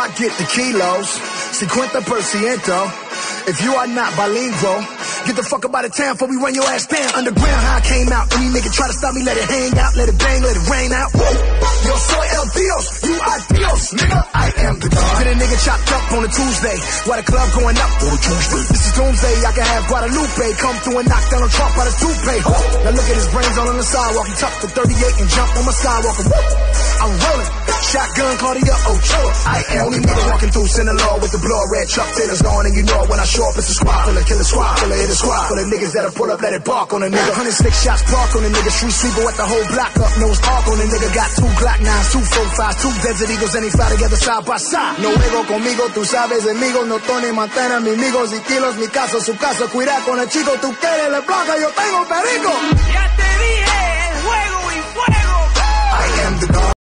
get the kilos, 50%. If you are not bilingual, get the fuck up out of town before we run your ass down. Underground, how I came out. Any nigga try to stop me, let it hang out, let it bang, let it rain out. Yo soy el Dios, you are Dios, nigga. I am the God. Get a nigga chopped up on a Tuesday, while the club going up on a Tuesday. This is doomsday, I can have Guadalupe come through and knock down a Trump out of toupee. Now look at his brains all on the sidewalk. He tucked the 38 and jumped on my skywalker. I'm rolling, shotgun, Claudia Ochoa. I am only nigga walking through Sinaloa with the blood red Chuck Taylor's on, and you know when I show up, it's a squad full of killer squad, full of hit a squad, full of niggas that'll pull up, let it bark on a nigga. 106 shots park on a nigga, street sweeper with the whole block up, nose arc on a nigga. Got 2 Glock 9s, 2 45s, 2 Desert Eagles, and they fly together side by side. No juego conmigo, tú sabes, amigos, no Tony Montana, mis amigos y kilos, mi casa, su casa, cuidar con el chico, tú quieres la blanca, yo tengo perico. Ya te dije, el juego y fuego. I am the God.